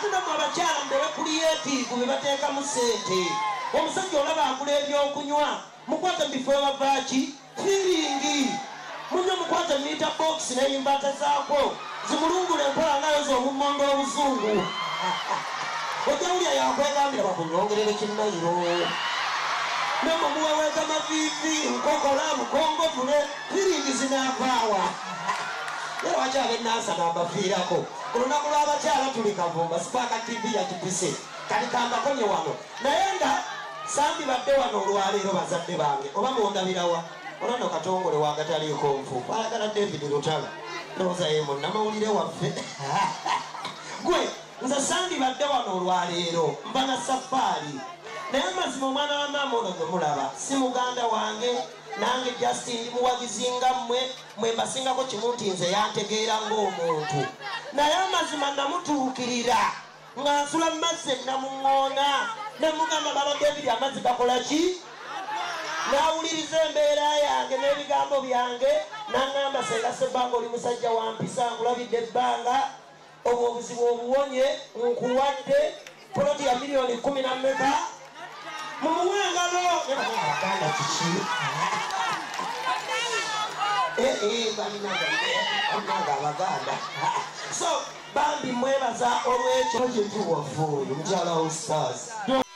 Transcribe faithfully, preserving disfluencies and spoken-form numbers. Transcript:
Bannange mu abakyala mbewe creative be bateekamu ssente. Omusajja olaba agula ebyokunywa mukwate mu bifo ebavaaki firingi. Munyo mukwate meter box n'enyimbata zaako zimulungula empola nayo z'obummonde obuzungu. Ojawulya yakwegambira bakunyongerere kinnayiro. Nemo muweweeza maviivi nkokola mukongovule firingi zinaavaawa. Era wakyala ennaasa n'abaviirako. Ku lunaku lw'abakyala tuli Kavumba Spark T V yakipise kati kambakonye wano naye nga sandibadde wano olwaleero bazadde bange oba mundabirawa olwano katongole wagataliiko nfuufu ayagala David Lutala ndowooza ye munnamawulire waffe gwe nze sandibadde wano olwaleero mba na safaari naye mazima omwana wa maama ono gwe mulaba si muganda wange nange Justin ndi muwagizi nga mmwe mwe mbasingako kimu nti nze yantegeera ng'omuntu naye amazima namutuukirira nga nsula mu mazzi namuŋŋoona ne mugamba baba David amazzi gakola ki n'awuliriza embeera yange n'ebigambo byange n'aŋŋamba senga Ssebbanga oli musajja wa mpisa nkulabidde ebbanga obwo obuzibu obuwonye nkuwadde poloti ya miliyoni kumi na mmeka mumuwengalo nebaganda kiki ee balinaga abaganda so bambi mwebaza olw'ekyo kyetuwafuuyo mukyala wa stars